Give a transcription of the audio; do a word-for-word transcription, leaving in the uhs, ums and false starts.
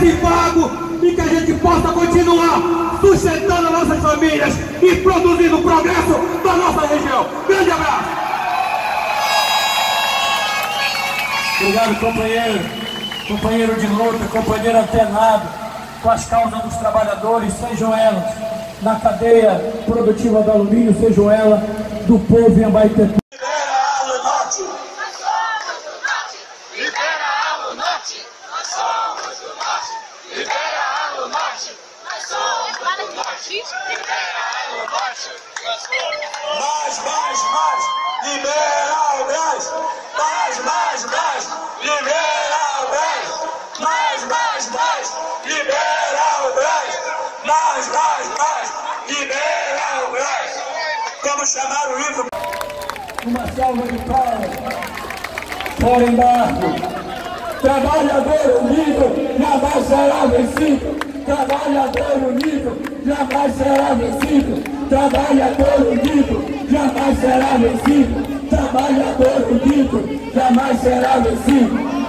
bem pago e que a gente possa continuar sustentando as nossas famílias e produzindo o progresso da nossa região. Grande abraço! Obrigado, companheiro, companheiro de luta, companheiro antenado com as causas dos trabalhadores, sejam elas na cadeia produtiva do alumínio, sejam elas do povo em Abaetetuba. Libera Alu Norte! Nós somos do Norte! Libera Alu Norte! Nós somos do Norte! Libera Alu Norte! Nós somos do Norte! Libera Alu Norte! Nós somos mais, mais, mais! Libera o gás! Mais, mais, mais! Libera o gás! Mais, mais, mais! Libera o gás! Mais, mais, mais! Libera o gás! Vamos chamar o Ivo! Uma salva de palmas. Fora embarque. Trabalhador unido jamais será vencido. Trabalhador unido jamais será vencido. Trabalhador unido jamais será vencido. Trabalhador unido jamais será vencido.